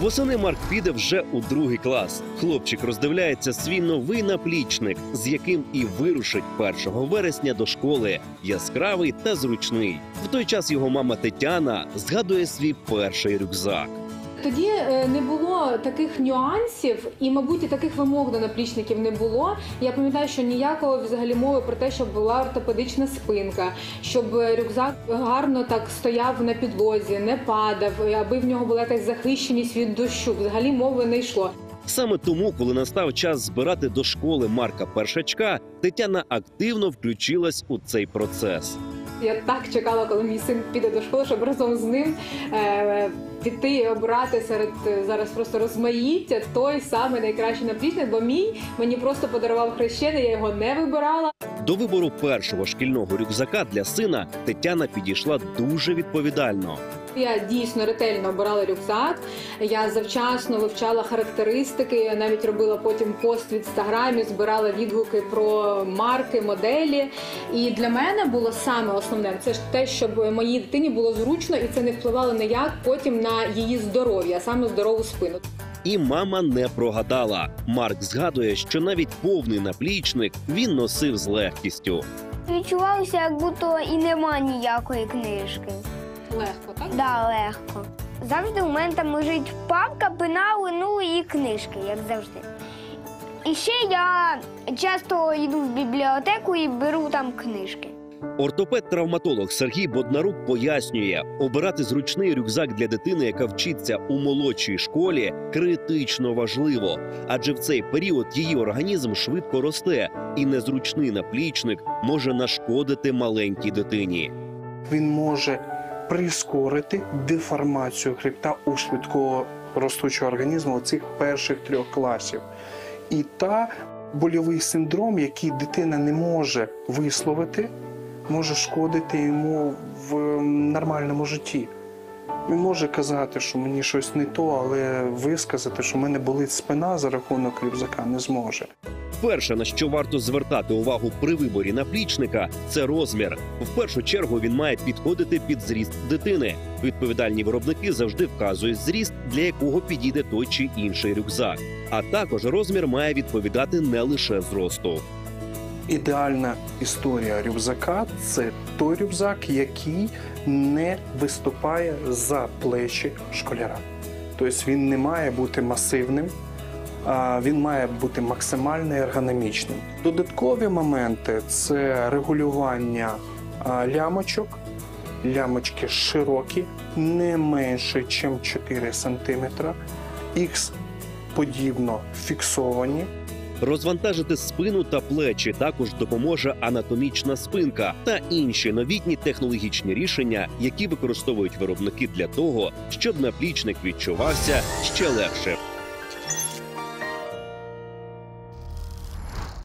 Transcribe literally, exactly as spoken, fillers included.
Восени Марк піде вже у другий клас. Хлопчик роздивляється свій новий наплічник, з яким і вирушить першого вересня до школи. Яскравий та зручний. В той час його мама Тетяна згадує свій перший рюкзак. Тоді не було таких нюансів і, мабуть, і таких вимог до наплічників не було. Я пам'ятаю, що ніякого взагалі мови про те, щоб була ортопедична спинка, щоб рюкзак гарно так стояв на підлозі, не падав, аби в нього була якась захищеність від дощу. Взагалі мови не йшло. Саме тому, коли настав час збирати до школи Марка Першачка, Тетяна активно включилась у цей процес. Я так чекала, коли мій син піде до школи, щоб разом з ним е, піти і обрати серед зараз просто розмаїття той самий найкращий наплічник, бо мій мені просто подарував хрещений, я його не вибирала. До вибору першого шкільного рюкзака для сина Тетяна підійшла дуже відповідально. Я дійсно ретельно обирала рюкзак, я завчасно вивчала характеристики, я навіть робила потім пост в інстаграмі, збирала відгуки про марки, моделі. І для мене було саме основне – це ж те, щоб моїй дитині було зручно і це не впливало ніяк потім на її здоров'я, а саме здорову спину. І мама не прогадала. Марк згадує, що навіть повний наплічник він носив з легкістю. Відчувалося, як будто і нема ніякої книжки. Легко, так? Да, легко. Завжди у мене там лежить папка, пенали, ну і книжки, як завжди. І ще я часто йду в бібліотеку і беру там книжки. Ортопед-травматолог Сергій Боднарук пояснює, обирати зручний рюкзак для дитини, яка вчиться у молодшій школі, критично важливо. Адже в цей період її організм швидко росте, і незручний наплічник може нашкодити маленькій дитині. Він може прискорити деформацію хребта у швидкого ростучого організму цих перших трьох класів. І та больовий синдром, який дитина не може висловити, може шкодити йому в нормальному житті. Він може казати, що мені щось не то, але висказати, що в мене болить спина за рахунок рюкзака, не зможе. Перше, на що варто звертати увагу при виборі наплічника – це розмір. В першу чергу він має підходити під зріст дитини. Відповідальні виробники завжди вказують зріст, для якого підійде той чи інший рюкзак. А також розмір має відповідати не лише зросту. Ідеальна історія рюкзака – це той рюкзак, який не виступає за плечі школяра. Тобто він не має бути масивним, він має бути максимально ергономічним. Додаткові моменти – це регулювання лямочок. Лямочки широкі, не менше, ніж чотири сантиметри, ікс-подібно фіксовані. Розвантажити спину та плечі також допоможе анатомічна спинка та інші новітні технологічні рішення, які використовують виробники для того, щоб наплічник відчувався ще легше.